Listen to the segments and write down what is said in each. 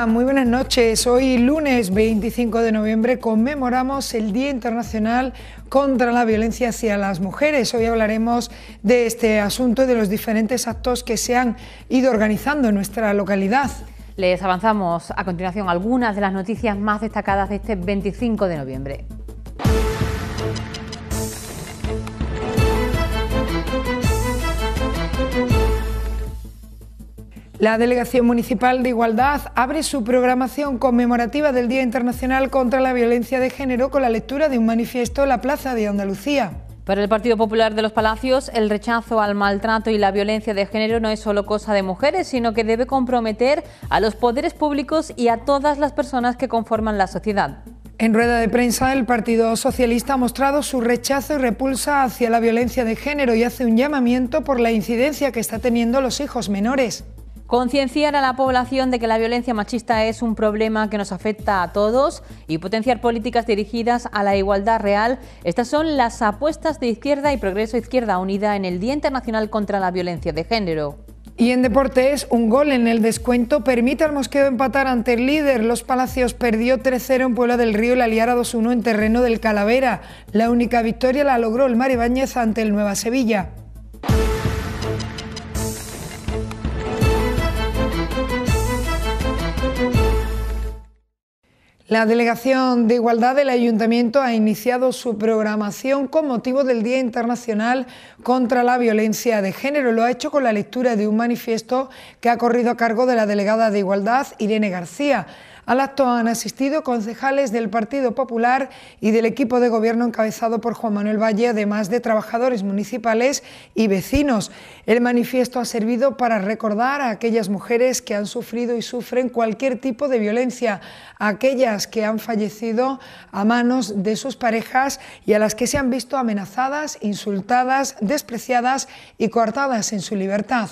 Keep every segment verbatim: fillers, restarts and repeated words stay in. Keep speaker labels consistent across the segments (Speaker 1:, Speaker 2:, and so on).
Speaker 1: Hola, muy buenas noches. Hoy lunes veinticinco de noviembre conmemoramos el Día Internacional contra la Violencia hacia las Mujeres. Hoy hablaremos de este asunto y de los diferentes actos que se han ido organizando en nuestra localidad.
Speaker 2: Les avanzamos a continuación algunas de las noticias más destacadas de este veinticinco de noviembre.
Speaker 1: La Delegación Municipal de Igualdad abre su programación conmemorativa del Día Internacional contra la Violencia de Género con la lectura de un manifiesto en la Plaza de Andalucía.
Speaker 2: Para el Partido Popular de los Palacios, el rechazo al maltrato y la violencia de género no es solo cosa de mujeres, sino que debe comprometer a los poderes públicos y a todas las personas que conforman la sociedad.
Speaker 1: En rueda de prensa, el Partido Socialista ha mostrado su rechazo y repulsa hacia la violencia de género y hace un llamamiento por la incidencia que está teniendo los hijos menores.
Speaker 2: Concienciar a la población de que la violencia machista es un problema que nos afecta a todos y potenciar políticas dirigidas a la igualdad real. Estas son las apuestas de Izquierda y Progreso Izquierda Unida en el Día Internacional contra la Violencia de Género.
Speaker 1: Y en deportes, un gol en el descuento permite al Mosqueo empatar ante el líder. Los Palacios perdió tres cero en Puebla del Río y la liara dos uno en terreno del Calavera. La única victoria la logró el Mar Ibáñez ante el Nueva Sevilla. La Delegación de Igualdad del Ayuntamiento ha iniciado su programación con motivo del Día Internacional contra la Violencia de Género. Lo ha hecho con la lectura de un manifiesto que ha corrido a cargo de la delegada de Igualdad, Irene García. Al acto han asistido concejales del Partido Popular y del equipo de gobierno encabezado por Juan Manuel Valle, además de trabajadores municipales y vecinos. El manifiesto ha servido para recordar a aquellas mujeres que han sufrido y sufren cualquier tipo de violencia, a aquellas que han fallecido a manos de sus parejas y a las que se han visto amenazadas, insultadas, despreciadas y coartadas en su libertad.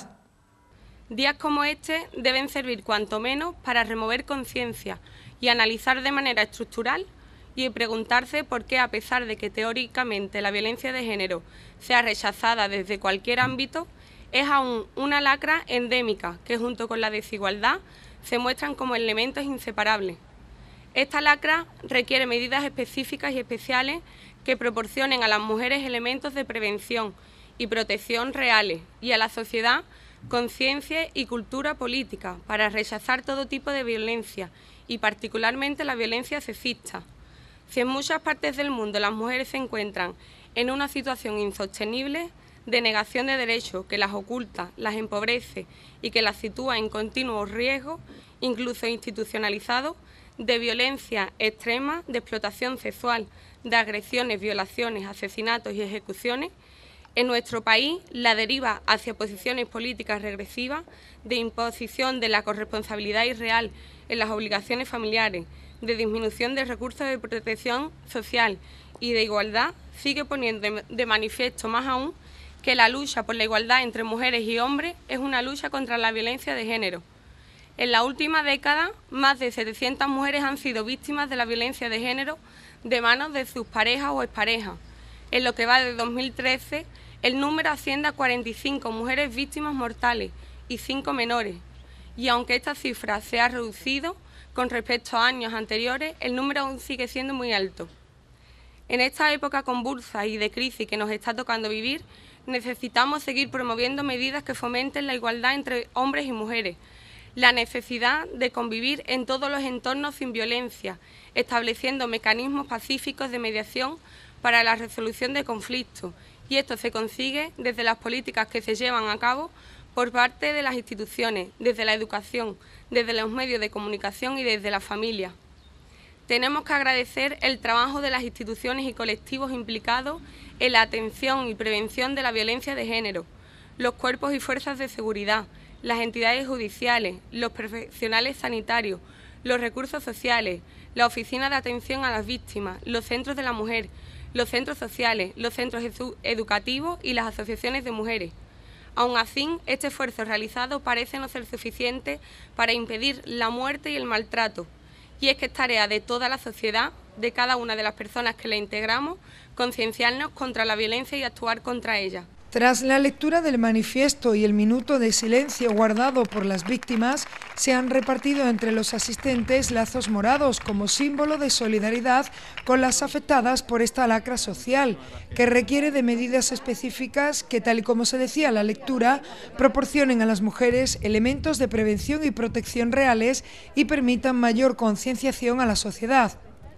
Speaker 3: Días como este deben servir cuanto menos para remover conciencia y analizar de manera estructural y preguntarse por qué, a pesar de que teóricamente la violencia de género sea rechazada desde cualquier ámbito, es aún una lacra endémica que, junto con la desigualdad, se muestran como elementos inseparables. Esta lacra requiere medidas específicas y especiales que proporcionen a las mujeres elementos de prevención y protección reales y a la sociedad conciencia y cultura política para rechazar todo tipo de violencia y particularmente la violencia sexista. Si en muchas partes del mundo las mujeres se encuentran en una situación insostenible de negación de derechos que las oculta, las empobrece y que las sitúa en continuo riesgo, incluso institucionalizado, de violencia extrema, de explotación sexual, de agresiones, violaciones, asesinatos y ejecuciones, en nuestro país, la deriva hacia posiciones políticas regresivas de imposición de la corresponsabilidad irreal en las obligaciones familiares, de disminución de recursos de protección social y de igualdad sigue poniendo de manifiesto más aún que la lucha por la igualdad entre mujeres y hombres es una lucha contra la violencia de género. En la última década, más de setecientas mujeres han sido víctimas de la violencia de género de manos de sus parejas o exparejas. En lo que va de dos mil trece, el número asciende a cuarenta y cinco mujeres víctimas mortales y cinco menores. Y aunque esta cifra se ha reducido con respecto a años anteriores, el número aún sigue siendo muy alto. En esta época convulsa y de crisis que nos está tocando vivir, necesitamos seguir promoviendo medidas que fomenten la igualdad entre hombres y mujeres, la necesidad de convivir en todos los entornos sin violencia, estableciendo mecanismos pacíficos de mediación para la resolución de conflictos, y esto se consigue desde las políticas que se llevan a cabo por parte de las instituciones, desde la educación, desde los medios de comunicación y desde la familia. Tenemos que agradecer el trabajo de las instituciones y colectivos implicados en la atención y prevención de la violencia de género, los cuerpos y fuerzas de seguridad, las entidades judiciales, los profesionales sanitarios, los recursos sociales, la oficina de atención a las víctimas, los centros de la mujer, los centros sociales, los centros edu educativos y las asociaciones de mujeres. Aún así, este esfuerzo realizado parece no ser suficiente para impedir la muerte y el maltrato, y es que es tarea de toda la sociedad, de cada una de las personas que la integramos, concienciarnos contra la violencia y actuar contra ella.
Speaker 1: Tras la lectura del manifiesto y el minuto de silencio guardado por las víctimas, se han repartido entre los asistentes lazos morados como símbolo de solidaridad con las afectadas por esta lacra social, que requiere de medidas específicas que, tal y como se decía en la lectura, proporcionen a las mujeres elementos de prevención y protección reales y permitan mayor concienciación a la sociedad.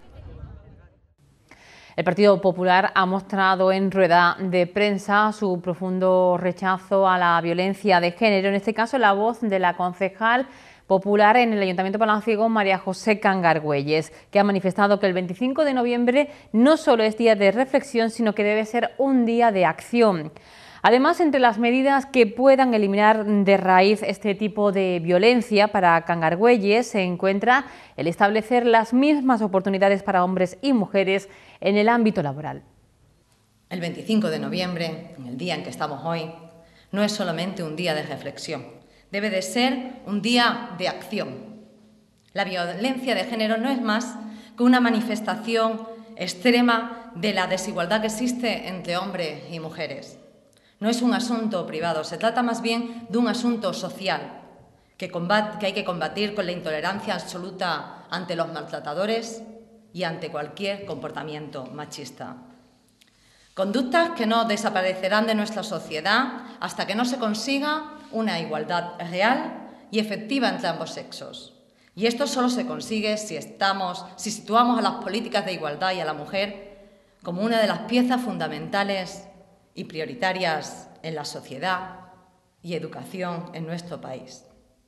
Speaker 2: El Partido Popular ha mostrado en rueda de prensa su profundo rechazo a la violencia de género, en este caso la voz de la concejal popular en el Ayuntamiento Palanciego, María José Cangargüelles, que ha manifestado que el veinticinco de noviembre no solo es día de reflexión, sino que debe ser un día de acción. Además, entre las medidas que puedan eliminar de raíz este tipo de violencia para Cangargüelles se encuentra el establecer las mismas oportunidades para hombres y mujeres en el ámbito laboral.
Speaker 4: El veinticinco de noviembre, en el día en que estamos hoy, no es solamente un día de reflexión, debe de ser un día de acción. La violencia de género no es más que una manifestación extrema de la desigualdad que existe entre hombres y mujeres. No es un asunto privado, se trata más bien de un asunto social que, combat- que hay que combatir con la intolerancia absoluta ante los maltratadores y ante cualquier comportamiento machista. Conductas que no desaparecerán de nuestra sociedad hasta que no se consiga una igualdad real y efectiva entre ambos sexos. Y esto solo se consigue si, estamos, si situamos a las políticas de igualdad y a la mujer como una de las piezas fundamentales y prioritarias en la sociedad y educación en nuestro país.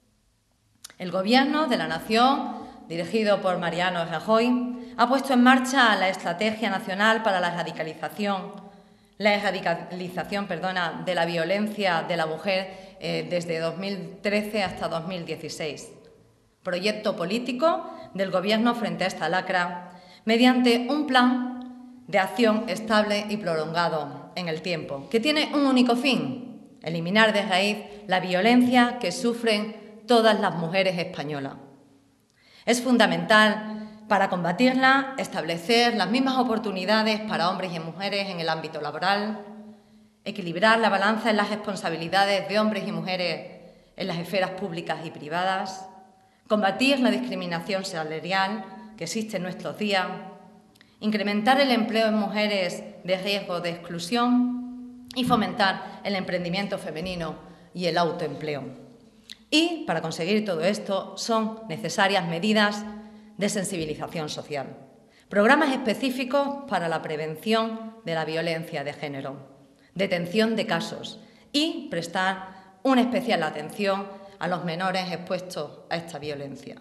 Speaker 4: El Gobierno de la Nación, dirigido por Mariano Rajoy, ha puesto en marcha la Estrategia Nacional para la Radicalización, la erradicación perdona, de la violencia de la mujer eh, desde dos mil trece hasta dos mil dieciséis. Proyecto político del Gobierno frente a esta lacra, mediante un plan de acción estable y prolongado en el tiempo, que tiene un único fin: eliminar de raíz la violencia que sufren todas las mujeres españolas. Es fundamental para combatirla establecer las mismas oportunidades para hombres y mujeres en el ámbito laboral, equilibrar la balanza en las responsabilidades de hombres y mujeres en las esferas públicas y privadas, combatir la discriminación salarial que existe en nuestros días, incrementar el empleo en mujeres de riesgo de exclusión y fomentar el emprendimiento femenino y el autoempleo. Y, para conseguir todo esto, son necesarias medidas de sensibilización social, programas específicos para la prevención de la violencia de género, detención de casos y prestar una especial atención a los menores expuestos a esta violencia.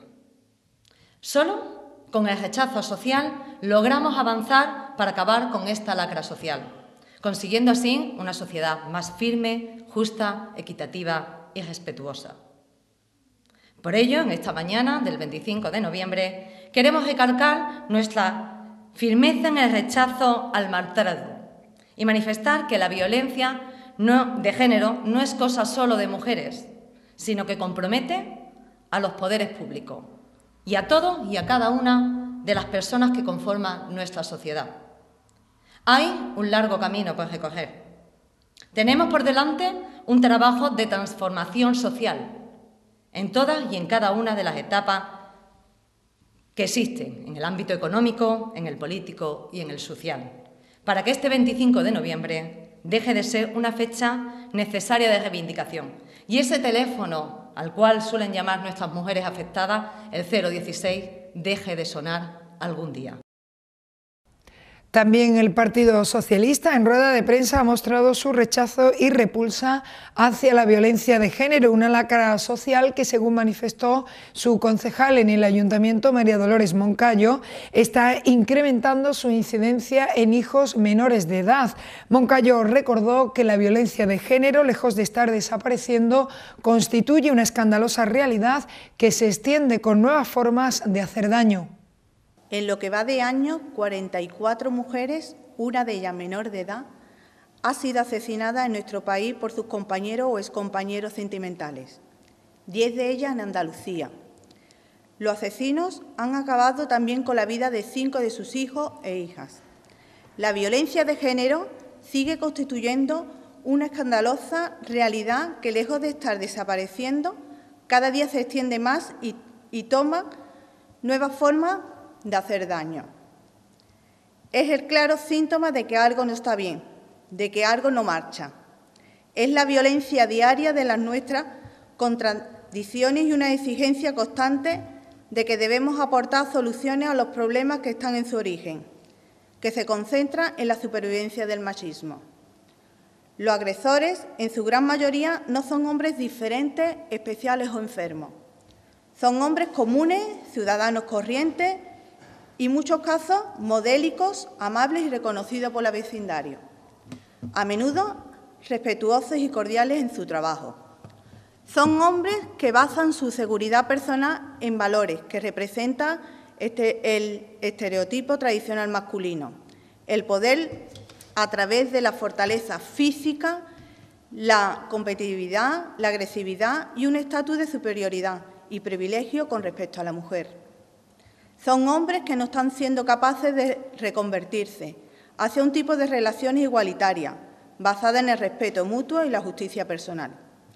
Speaker 4: Solo con el rechazo social logramos avanzar para acabar con esta lacra social, consiguiendo así una sociedad más firme, justa, equitativa y respetuosa. Por ello, en esta mañana del veinticinco de noviembre, queremos recalcar nuestra firmeza en el rechazo al maltrato y manifestar que la violencia no, de género no es cosa solo de mujeres, sino que compromete a los poderes públicos y a todos y a cada una de las personas que conforman nuestra sociedad. Hay un largo camino por recorrer. Tenemos por delante un trabajo de transformación social en todas y en cada una de las etapas que existen en el ámbito económico, en el político y en el social, para que este veinticinco de noviembre deje de ser una fecha necesaria de reivindicación. Y ese teléfono al cual suelen llamar nuestras mujeres afectadas, el cero dieciséis, deje de sonar algún día.
Speaker 1: También el Partido Socialista en rueda de prensa ha mostrado su rechazo y repulsa hacia la violencia de género, una lacra social que, según manifestó su concejal en el Ayuntamiento, María Dolores Moncayo, está incrementando su incidencia en hijos menores de edad. Moncayo recordó que la violencia de género, lejos de estar desapareciendo, constituye una escandalosa realidad que se extiende con nuevas formas de hacer daño.
Speaker 5: En lo que va de año, cuarenta y cuatro mujeres, una de ellas menor de edad, ha sido asesinada en nuestro país por sus compañeros o excompañeros sentimentales, diez de ellas en Andalucía. Los asesinos han acabado también con la vida de cinco de sus hijos e hijas. La violencia de género sigue constituyendo una escandalosa realidad que, lejos de estar desapareciendo, cada día se extiende más y, y toma nuevas formas de hacer daño. Es el claro síntoma de que algo no está bien, de que algo no marcha. Es la violencia diaria de las nuestras contradicciones y una exigencia constante de que debemos aportar soluciones a los problemas que están en su origen, que se concentra en la supervivencia del machismo. Los agresores, en su gran mayoría, no son hombres diferentes, especiales o enfermos. Son hombres comunes, ciudadanos corrientes y, en muchos casos, modélicos, amables y reconocidos por el vecindario. A menudo, respetuosos y cordiales en su trabajo. Son hombres que basan su seguridad personal en valores que representan este, el estereotipo tradicional masculino, el poder a través de la fortaleza física, la competitividad, la agresividad y un estatus de superioridad y privilegio con respecto a la mujer. Son hombres que no están siendo capaces de reconvertirse hacia un tipo de relaciones igualitarias, basada en el respeto mutuo y la justicia personal.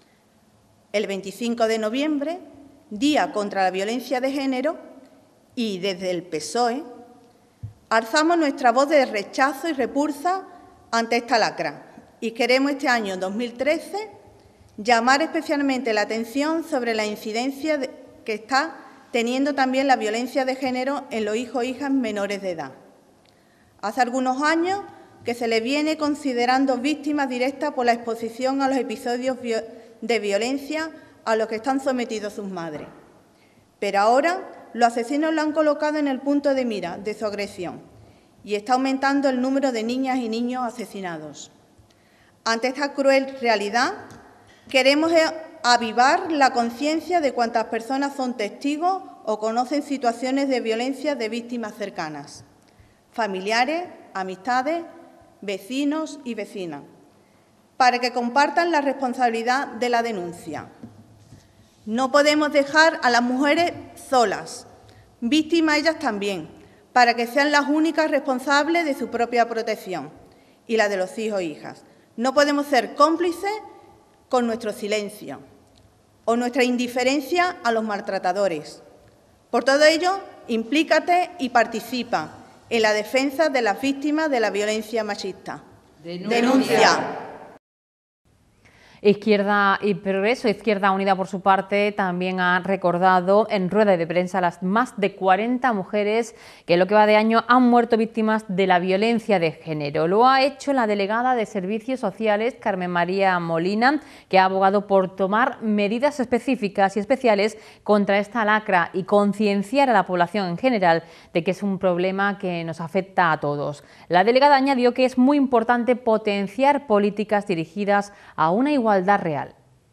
Speaker 5: El veinticinco de noviembre, Día contra la Violencia de Género, y desde el P S O E, alzamos nuestra voz de rechazo y repulsa ante esta lacra y queremos este año dos mil trece llamar especialmente la atención sobre la incidencia de, que está teniendo también la violencia de género en los hijos e hijas menores de edad. Hace algunos años que se les viene considerando víctimas directas por la exposición a los episodios de violencia a los que están sometidos sus madres. Pero ahora los asesinos lo han colocado en el punto de mira de su agresión y está aumentando el número de niñas y niños asesinados. Ante esta cruel realidad, queremos avivar la conciencia de cuántas personas son testigos o conocen situaciones de violencia de víctimas cercanas, familiares, amistades, vecinos y vecinas, para que compartan la responsabilidad de la denuncia. No podemos dejar a las mujeres solas, víctimas ellas también, para que sean las únicas responsables de su propia protección y la de los hijos e hijas. No podemos ser cómplices con nuestro silencio o nuestra indiferencia a los maltratadores. Por todo ello, implícate y participa en la defensa de las víctimas de la violencia machista. Denuncia. Denuncia.
Speaker 2: Izquierda y Progreso, Izquierda Unida, por su parte, también ha recordado en rueda de prensa a las más de cuarenta mujeres que en lo que va de año han muerto víctimas de la violencia de género. Lo ha hecho la delegada de Servicios Sociales, Carmen María Molina, que ha abogado por tomar medidas específicas y especiales contra esta lacra y concienciar a la población en general de que es un problema que nos afecta a todos. La delegada añadió que es muy importante potenciar políticas dirigidas a una igualdad Igualdad real.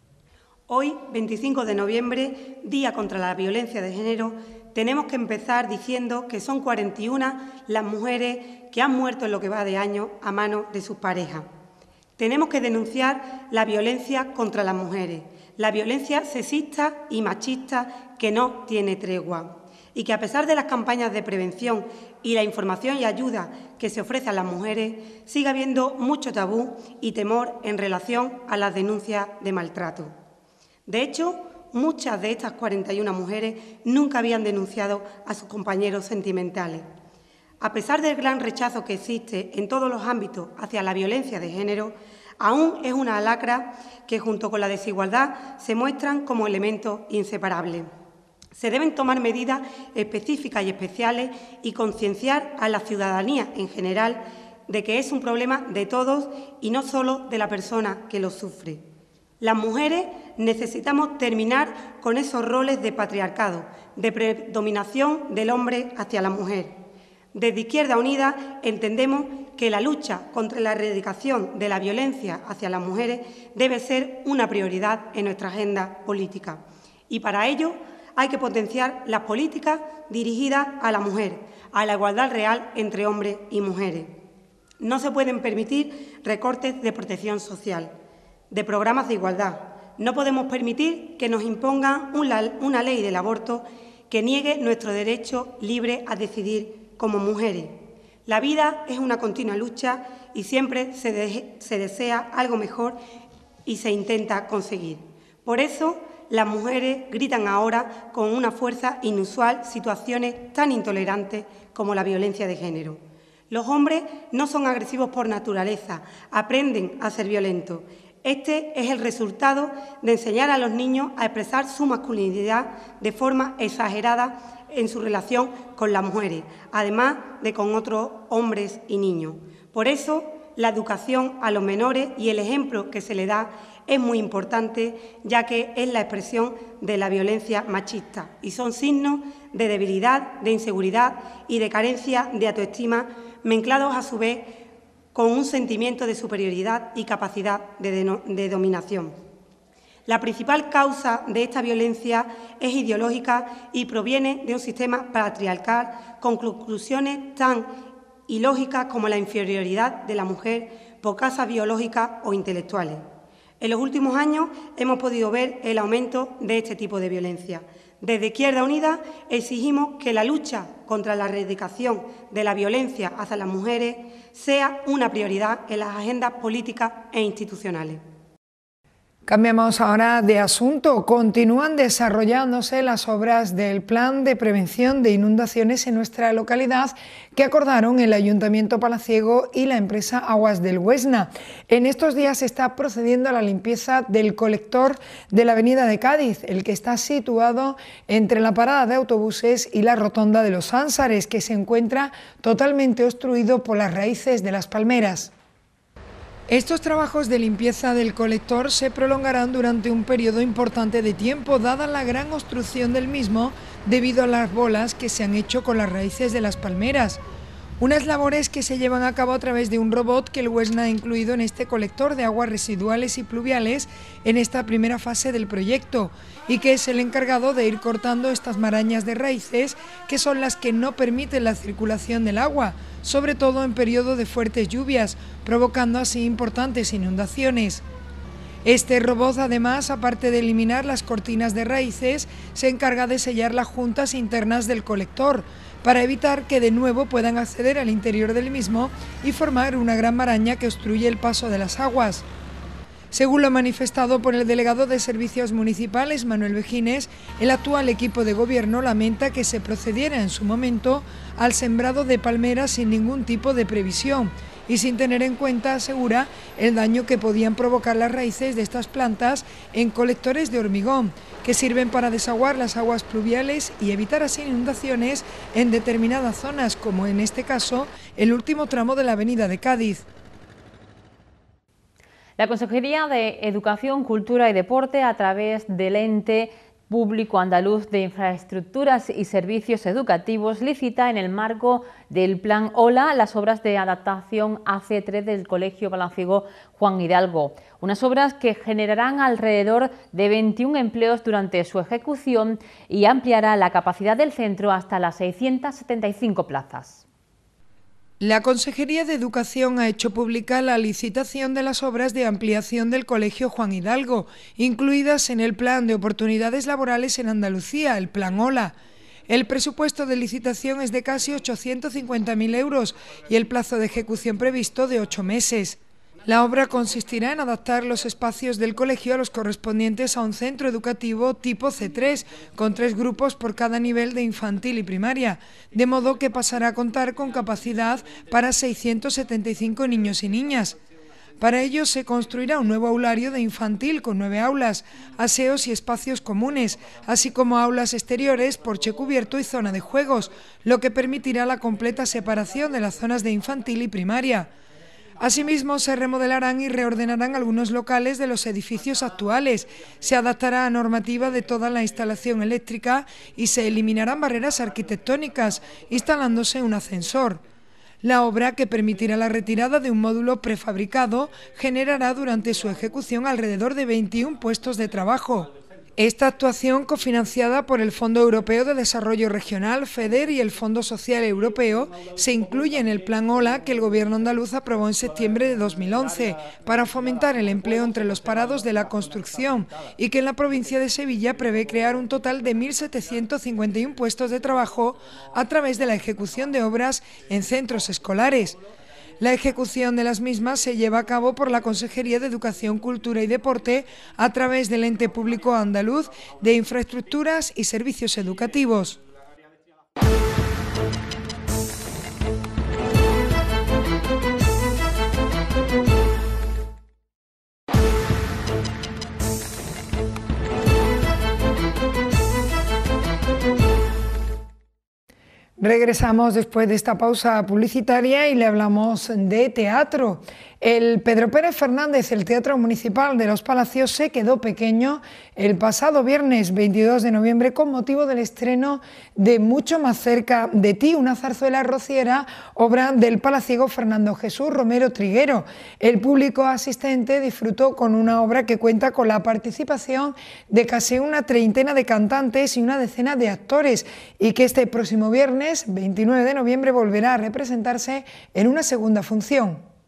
Speaker 6: Hoy, veinticinco de noviembre, Día contra la Violencia de Género, tenemos que empezar diciendo que son cuarenta y una las mujeres que han muerto en lo que va de año a manos de sus parejas. Tenemos que denunciar la violencia contra las mujeres, la violencia sexista y machista que no tiene tregua y que, a pesar de las campañas de prevención y la información y ayuda que se ofrece a las mujeres, sigue habiendo mucho tabú y temor en relación a las denuncias de maltrato. De hecho, muchas de estas cuarenta y una mujeres nunca habían denunciado a sus compañeros sentimentales. A pesar del gran rechazo que existe en todos los ámbitos hacia la violencia de género, aún es una lacra que, junto con la desigualdad, se muestran como elementos inseparables. Se deben tomar medidas específicas y especiales y concienciar a la ciudadanía en general de que es un problema de todos y no solo de la persona que lo sufre. Las mujeres necesitamos terminar con esos roles de patriarcado, de predominación del hombre hacia la mujer. Desde Izquierda Unida entendemos que la lucha contra la erradicación de la violencia hacia las mujeres debe ser una prioridad en nuestra agenda política. Y para ello hay que potenciar las políticas dirigidas a la mujer, a la igualdad real entre hombres y mujeres. No se pueden permitir recortes de protección social, de programas de igualdad. No podemos permitir que nos impongan una ley del aborto que niegue nuestro derecho libre a decidir como mujeres. La vida es una continua lucha y siempre se, de, se desea algo mejor y se intenta conseguir. Por eso, las mujeres gritan ahora con una fuerza inusual situaciones tan intolerantes como la violencia de género. Los hombres no son agresivos por naturaleza, aprenden a ser violentos. Este es el resultado de enseñar a los niños a expresar su masculinidad de forma exagerada en su relación con las mujeres, además de con otros hombres y niños. Por eso, la educación a los menores y el ejemplo que se le da es muy importante, ya que es la expresión de la violencia machista y son signos de debilidad, de inseguridad y de carencia de autoestima, mezclados a su vez con un sentimiento de superioridad y capacidad de, de, de dominación. La principal causa de esta violencia es ideológica y proviene de un sistema patriarcal con conclusiones tan ilógicas como la inferioridad de la mujer por causas biológicas o intelectuales. En los últimos años hemos podido ver el aumento de este tipo de violencia. Desde Izquierda Unida exigimos que la lucha contra la erradicación de la violencia hacia las mujeres sea una prioridad en las agendas políticas e institucionales.
Speaker 1: Cambiamos ahora de asunto. Continúan desarrollándose las obras del Plan de Prevención de Inundaciones en nuestra localidad que acordaron el Ayuntamiento Palaciego y la empresa Aguas del Huesna. En estos días se está procediendo a la limpieza del colector de la Avenida de Cádiz, el que está situado entre la parada de autobuses y la rotonda de los Ánsares, que se encuentra totalmente obstruido por las raíces de las palmeras. Estos trabajos de limpieza del colector se prolongarán durante un periodo importante de tiempo, dada la gran obstrucción del mismo debido a las bolas que se han hecho con las raíces de las palmeras. Unas labores que se llevan a cabo a través de un robot que el Huesna ha incluido en este colector de aguas residuales y pluviales en esta primera fase del proyecto y que es el encargado de ir cortando estas marañas de raíces que son las que no permiten la circulación del agua, sobre todo en periodo de fuertes lluvias, provocando así importantes inundaciones. Este robot, además, aparte de eliminar las cortinas de raíces, se encarga de sellar las juntas internas del colector, para evitar que de nuevo puedan acceder al interior del mismo y formar una gran maraña que obstruye el paso de las aguas. Según lo manifestado por el delegado de Servicios Municipales, Manuel Vejines, el actual equipo de gobierno lamenta que se procediera en su momento al sembrado de palmeras sin ningún tipo de previsión y sin tener en cuenta, asegura, el daño que podían provocar las raíces de estas plantas en colectores de hormigón, que sirven para desaguar las aguas pluviales y evitar así inundaciones en determinadas zonas, como en este caso el último tramo de la Avenida de Cádiz.
Speaker 2: La Consejería de Educación, Cultura y Deporte, a través del ente público andaluz de infraestructuras y servicios educativos, licita en el marco del Plan OLA las obras de adaptación A C tres del Colegio Palaciego Juan Hidalgo. Unas obras que generarán alrededor de veintiún empleos durante su ejecución y ampliará la capacidad del centro hasta las seiscientas setenta y cinco plazas.
Speaker 1: La Consejería de Educación ha hecho pública la licitación de las obras de ampliación del Colegio Juan Hidalgo, incluidas en el Plan de Oportunidades Laborales en Andalucía, el Plan OLA. El presupuesto de licitación es de casi ochocientos cincuenta mil euros y el plazo de ejecución previsto de ocho meses. La obra consistirá en adaptar los espacios del colegio a los correspondientes a un centro educativo tipo C tres, con tres grupos por cada nivel de infantil y primaria, de modo que pasará a contar con capacidad para seiscientos setenta y cinco niños y niñas. Para ello se construirá un nuevo aulario de infantil con nueve aulas, aseos y espacios comunes, así como aulas exteriores, porche cubierto y zona de juegos, lo que permitirá la completa separación de las zonas de infantil y primaria. Asimismo, se remodelarán y reordenarán algunos locales de los edificios actuales, se adaptará a normativa de toda la instalación eléctrica y se eliminarán barreras arquitectónicas, instalándose un ascensor. La obra, que permitirá la retirada de un módulo prefabricado, generará durante su ejecución alrededor de veintiún puestos de trabajo. Esta actuación, cofinanciada por el Fondo Europeo de Desarrollo Regional, FEDER, y el Fondo Social Europeo, se incluye en el Plan OLA que el Gobierno andaluz aprobó en septiembre de dos mil once para fomentar el empleo entre los parados de la construcción y que en la provincia de Sevilla prevé crear un total de mil setecientos cincuenta y uno puestos de trabajo a través de la ejecución de obras en centros escolares. La ejecución de las mismas se lleva a cabo por la Consejería de Educación, Cultura y Deporte a través del ente público andaluz de Infraestructuras y Servicios Educativos. Regresamos después de esta pausa publicitaria y le hablamos de teatro. El Pedro Pérez Fernández, el Teatro Municipal de Los Palacios, se quedó pequeño el pasado viernes veintidós de noviembre con motivo del estreno de Mucho más cerca de ti, una zarzuela rociera, obra del palaciego Fernando Jesús Romero Triguero. El público asistente disfrutó con una obra que cuenta con la participación de casi una treintena de cantantes y una decena de actores y que este próximo viernes veintinueve de noviembre volverá a representarse en una segunda función.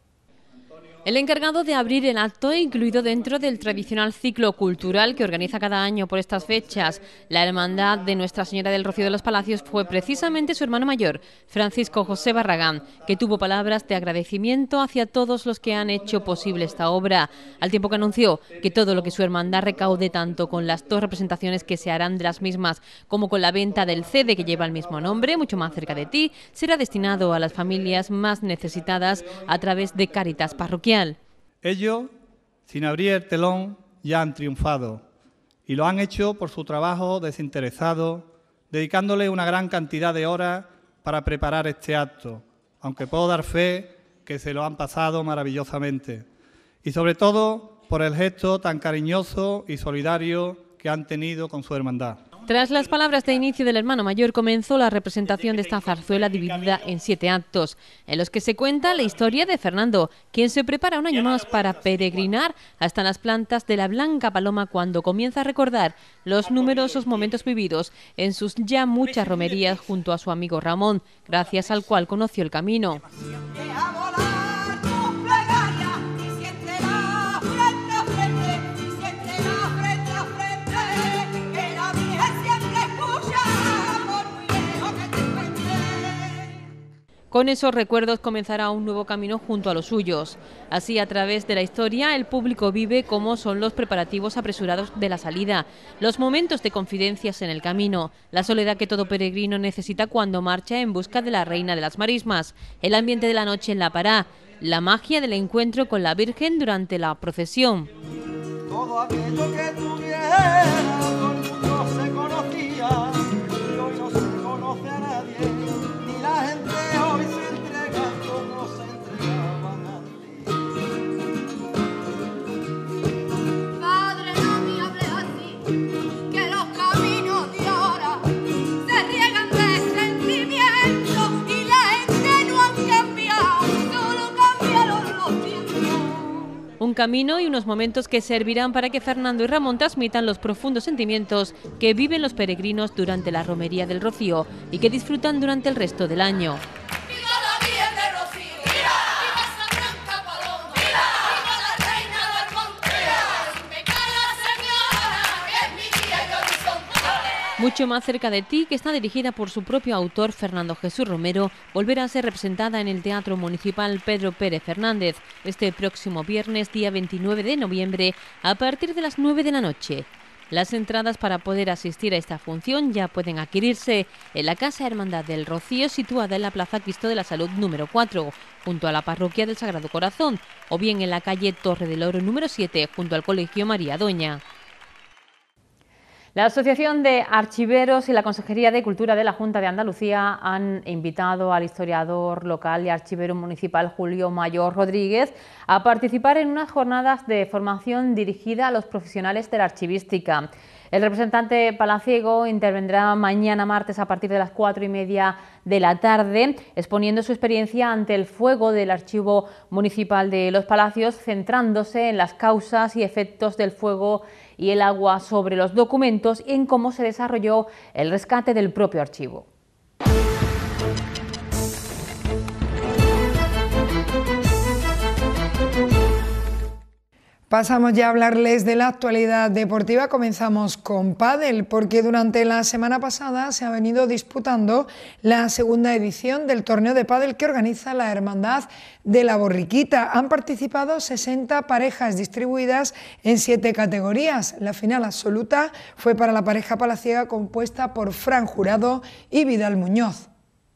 Speaker 2: El encargado de abrir el acto, incluido dentro del tradicional ciclo cultural que organiza cada año por estas fechas la Hermandad de Nuestra Señora del Rocío de los Palacios, fue precisamente su hermano mayor, Francisco José Barragán, que tuvo palabras de agradecimiento hacia todos los que han hecho posible esta obra, al tiempo que anunció que todo lo que su hermandad recaude, tanto con las dos representaciones que se harán de las mismas como con la venta del C D que lleva el mismo nombre, Mucho más cerca de ti, será destinado a las familias más necesitadas a través de Cáritas Parroquial.
Speaker 7: Ellos, sin abrir el telón, ya han triunfado y lo han hecho por su trabajo desinteresado, dedicándole una gran cantidad de horas para preparar este acto, aunque puedo dar fe que se lo han pasado maravillosamente. Y sobre todo por el gesto tan cariñoso y solidario que han tenido con su hermandad.
Speaker 2: Tras las palabras de inicio del hermano mayor, comenzó la representación de esta zarzuela dividida en siete actos, en los que se cuenta la historia de Fernando, quien se prepara un año más para peregrinar hasta las plantas de la Blanca Paloma cuando comienza a recordar los numerosos momentos vividos en sus ya muchas romerías junto a su amigo Ramón, gracias al cual conoció el camino. Con esos recuerdos comenzará un nuevo camino junto a los suyos. Así, a través de la historia, el público vive cómo son los preparativos apresurados de la salida, los momentos de confidencias en el camino, la soledad que todo peregrino necesita cuando marcha en busca de la Reina de las Marismas, el ambiente de la noche en la Pará, la magia del encuentro con la Virgen durante la procesión.
Speaker 8: Todo aquello que tuviera, todo el mundo se conocía, y hoy no se conoce a nadie, ni la gente hoy se entrega como se entregaban antes.
Speaker 9: Padre, no me hables así, que los caminos de ahora se riegan de sentimientos y la gente no han cambiado, solo cambiaron los tiempos.
Speaker 2: Un camino y unos momentos que servirán para que Fernando y Ramón transmitan los profundos sentimientos que viven los peregrinos durante la Romería del Rocío y que disfrutan durante el resto del año.
Speaker 9: ¡Viva la Virgen de Rocío! ¡Viva! ¡Viva esa Blanca Paloma! ¡Viva! ¡Viva la Reina del Monte! ¡Viva! ¡Me cae la señora, que es mi guía y horizonte!
Speaker 2: Mucho más cerca de ti, que está dirigida por su propio autor, Fernando Jesús Romero, volverá a ser representada en el Teatro Municipal Pedro Pérez Fernández este próximo viernes, día veintinueve de noviembre, a partir de las nueve de la noche. Las entradas para poder asistir a esta función ya pueden adquirirse en la Casa Hermandad del Rocío, situada en la Plaza Cristo de la Salud número cuatro, junto a la Parroquia del Sagrado Corazón, o bien en la calle Torre del Oro número siete, junto al Colegio María Doña. La Asociación de Archiveros y la Consejería de Cultura de la Junta de Andalucía han invitado al historiador local y archivero municipal Julio Mayor Rodríguez a participar en unas jornadas de formación dirigida a los profesionales de la archivística. El representante palaciego intervendrá mañana martes a partir de las cuatro y media de la tarde, exponiendo su experiencia ante el fuego del Archivo Municipal de Los Palacios, centrándose en las causas y efectos del fuego y el agua sobre los documentos y en cómo se desarrolló el rescate del propio archivo.
Speaker 1: Pasamos ya a hablarles de la actualidad deportiva. Comenzamos con pádel, porque durante la semana pasada se ha venido disputando la segunda edición del torneo de pádel que organiza la Hermandad de la Borriquita. Han participado sesenta parejas distribuidas en siete categorías. La final absoluta fue para la pareja palaciega compuesta por Fran Jurado y Vidal Muñoz.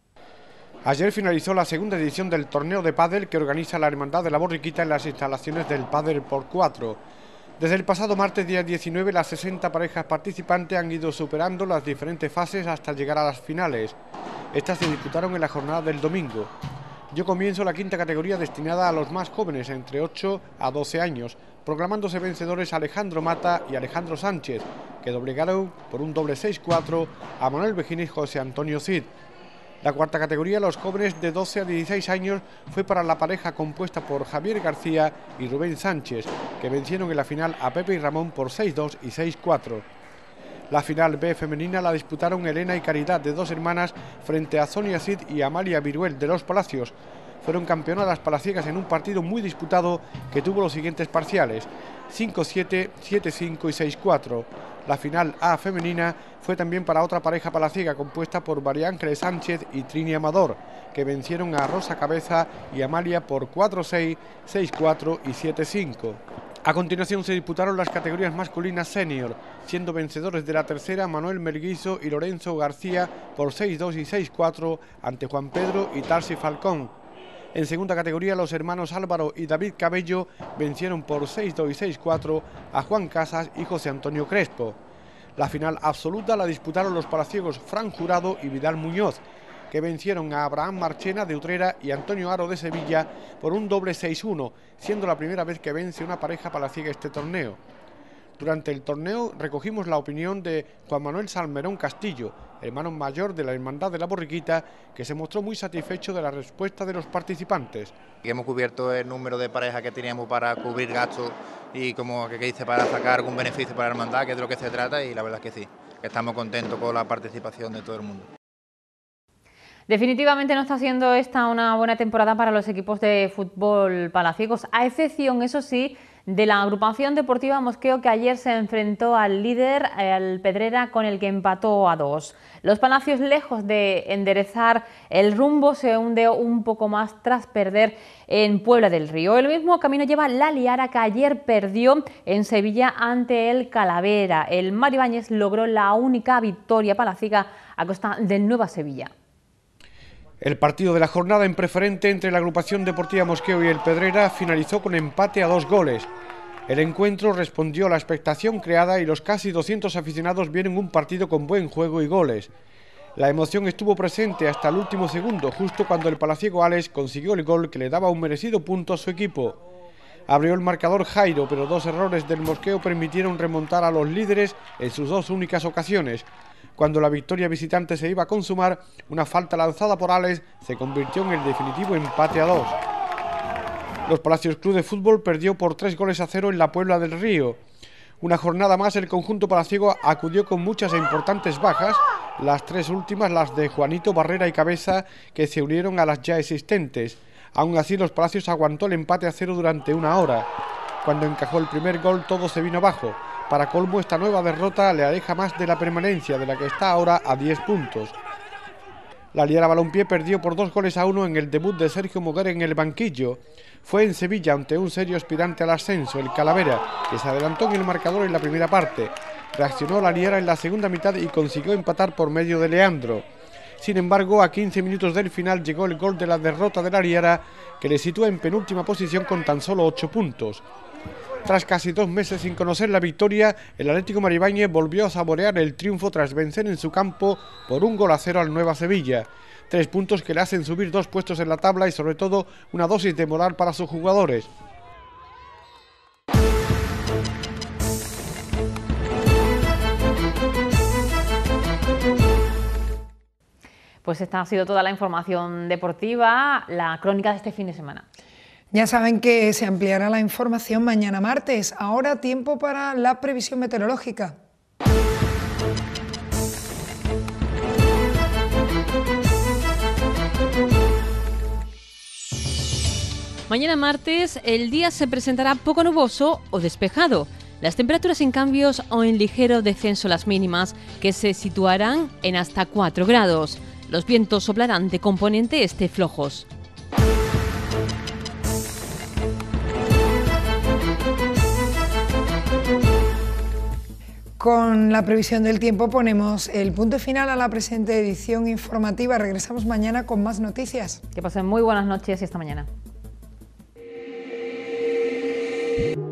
Speaker 10: Ayer finalizó la segunda edición del torneo de pádel que organiza la Hermandad de la Borriquita en las instalaciones del Pádel por cuatro. Desde el pasado martes día diecinueve, las sesenta parejas participantes han ido superando las diferentes fases hasta llegar a las finales. Estas se disputaron en la jornada del domingo. Dio comienzo la quinta categoría destinada a los más jóvenes, entre ocho a doce años, proclamándose vencedores Alejandro Mata y Alejandro Sánchez, que doblegaron por un doble seis cuatro a Manuel Bejín y José Antonio Cid. La cuarta categoría, los jóvenes de doce a dieciséis años, fue para la pareja compuesta por Javier García y Rubén Sánchez, que vencieron en la final a Pepe y Ramón por seis dos y seis cuatro. La final B femenina la disputaron Elena y Caridad, de dos hermanas, frente a Sonia Cid y Amalia Viruel, de Los Palacios. Fueron campeonas las palaciegas en un partido muy disputado que tuvo los siguientes parciales: cinco siete, siete cinco y seis cuatro. La final A femenina fue también para otra pareja palaciega compuesta por María Ángeles Sánchez y Trini Amador, que vencieron a Rosa Cabeza y Amalia por cuatro seis, seis cuatro y siete cinco. A continuación se disputaron las categorías masculinas senior, siendo vencedores de la tercera Manuel Melguizo y Lorenzo García por seis dos y seis cuatro ante Juan Pedro y Tarsi Falcón. En segunda categoría, los hermanos Álvaro y David Cabello vencieron por seis dos y seis cuatro a Juan Casas y José Antonio Crespo. La final absoluta la disputaron los palaciegos Fran Jurado y Vidal Muñoz, que vencieron a Abraham Marchena de Utrera y Antonio Aro de Sevilla por un doble seis uno, siendo la primera vez que vence una pareja palaciega este torneo. Durante el torneo recogimos la opinión de Juan Manuel Salmerón Castillo, hermano mayor de la Hermandad de la Borriquita, que se mostró muy satisfecho de la respuesta de los participantes.
Speaker 11: Hemos cubierto el número de parejas que teníamos para cubrir gastos y, como que dice, para sacar algún beneficio para la hermandad, que es de lo que se trata, y la verdad es que sí, que estamos contentos con la participación de todo el mundo.
Speaker 2: Definitivamente no está siendo esta una buena temporada para los equipos de fútbol palaciegos, a excepción, eso sí, de la agrupación deportiva Mosqueo, que ayer se enfrentó al líder, al Pedrera, con el que empató a dos. Los Palacios, lejos de enderezar el rumbo, se hunde un poco más tras perder en Puebla del Río. El mismo camino lleva la Liara, que ayer perdió en Sevilla ante el Calavera. El Mario Ibáñez logró la única victoria palaciega a costa del Nueva Sevilla.
Speaker 10: El partido de la jornada en preferente entre la agrupación deportiva Mosqueo y el Pedrera finalizó con empate a dos goles. El encuentro respondió a la expectación creada y los casi doscientos aficionados vieron un partido con buen juego y goles. La emoción estuvo presente hasta el último segundo, justo cuando el palaciego Alex consiguió el gol que le daba un merecido punto a su equipo. Abrió el marcador Jairo, pero dos errores del Mosqueo permitieron remontar a los líderes en sus dos únicas ocasiones. Cuando la victoria visitante se iba a consumar, una falta lanzada por Alex se convirtió en el definitivo empate a dos. Los Palacios Club de Fútbol perdió por tres goles a cero en la Puebla del Río. Una jornada más, el conjunto palaciego acudió con muchas e importantes bajas, las tres últimas las de Juanito, Barrera y Cabeza, que se unieron a las ya existentes. Aún así, los Palacios aguantó el empate a cero durante una hora. Cuando encajó el primer gol, todo se vino abajo. Para colmo, esta nueva derrota le aleja más de la permanencia, de la que está ahora a diez puntos. La Liara Balompié perdió por dos goles a uno en el debut de Sergio Moguer en el banquillo. Fue en Sevilla ante un serio aspirante al ascenso, el Calavera, que se adelantó en el marcador en la primera parte. Reaccionó la Liara en la segunda mitad y consiguió empatar por medio de Leandro. Sin embargo, a quince minutos del final llegó el gol de la derrota de la Liara, que le sitúa en penúltima posición con tan solo ocho puntos. Tras casi dos meses sin conocer la victoria, el Atlético Mario Ibáñez volvió a saborear el triunfo tras vencer en su campo por un gol a cero al Nueva Sevilla. Tres puntos que le hacen subir dos puestos en la tabla y sobre todo una dosis de moral para sus jugadores.
Speaker 2: Pues esta ha sido toda la información deportiva, la crónica de este fin de semana.
Speaker 1: Ya saben que se ampliará la información mañana martes. Ahora tiempo para la previsión meteorológica.
Speaker 2: Mañana martes el día se presentará poco nuboso o despejado. Las temperaturas sin cambios o en ligero descenso las mínimas, que se situarán en hasta cuatro grados. Los vientos soplarán de componente este flojos.
Speaker 1: Con la previsión del tiempo ponemos el punto final a la presente edición informativa. Regresamos mañana con más noticias.
Speaker 2: Que pasen muy buenas noches y hasta mañana.